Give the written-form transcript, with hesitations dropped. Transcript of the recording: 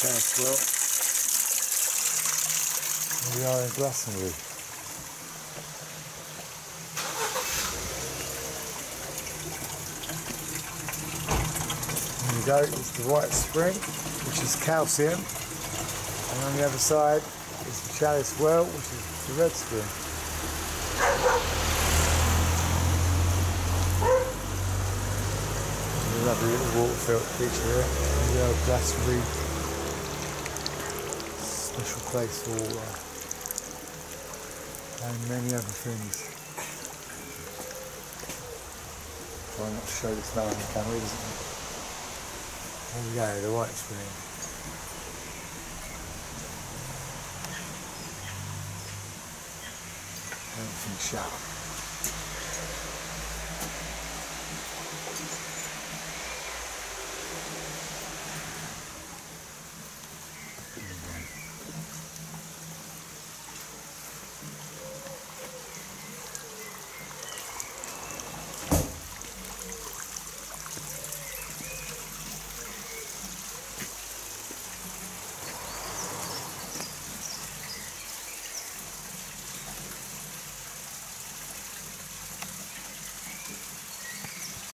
chance well. Here we are in Glastonbury. There you go, it's the white spring, which is calcium, and on the other side is the chalice well, which is the red spring. Lovely little water-filled feature here. The old Glastonbury, special place for water and many other things. Try not to show the smell on the camera, isn't it? There we go, the white spring. Everything's shut.